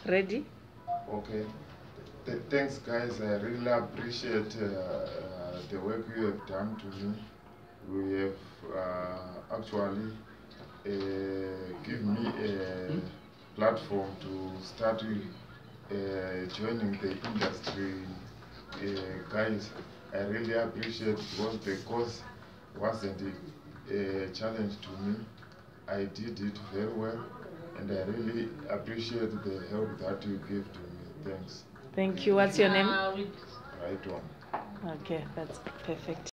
ready. Okay. Thanks, guys. I really appreciate the work you have done to me. We have actually given me a platform to start joining the industry. Guys, I really appreciate because the course wasn't a challenge to me. I did it very well, and I really appreciate the help that you gave to me. Thanks. Thank you. What's your name? Right on. Okay, that's perfect.